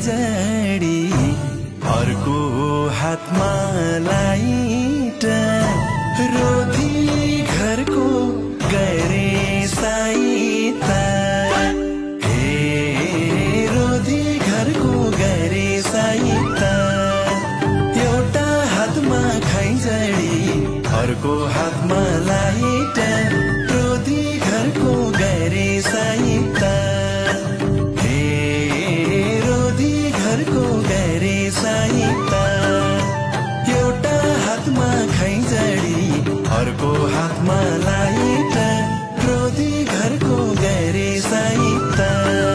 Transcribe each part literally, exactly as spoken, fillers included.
खैजडी अर्को हातमा लाइट रोधी घरको गरे साइता हे रोधी घरको गरे साइता एउटा हातमा खैजडी अर्को हातमा लाइट रोधी घरको गरे साइता हे रोधी घरको गरे साइता एउटा हातमा खैजडी अर्को हातमा लाइट रोधी घरको गरे साइता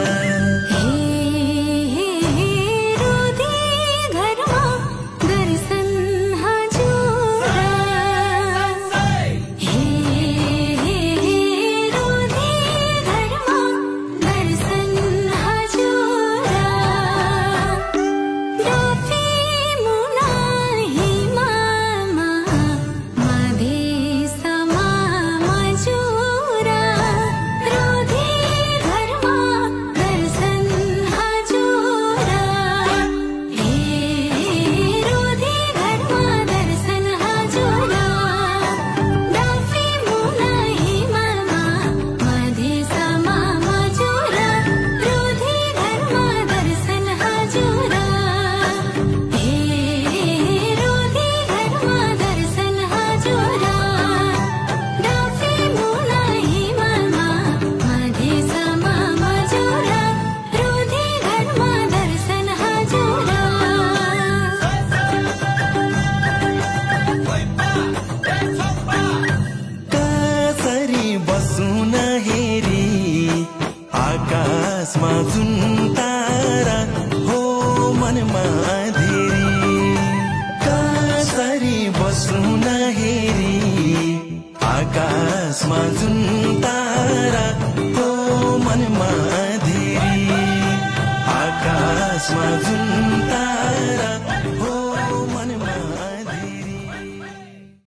आकाशमा जुन तारा हो मनमा धेरै कसरी बस्नु नहेरी आकाशमा जुन तारा हो मनमा धेरै आकाशमा जुन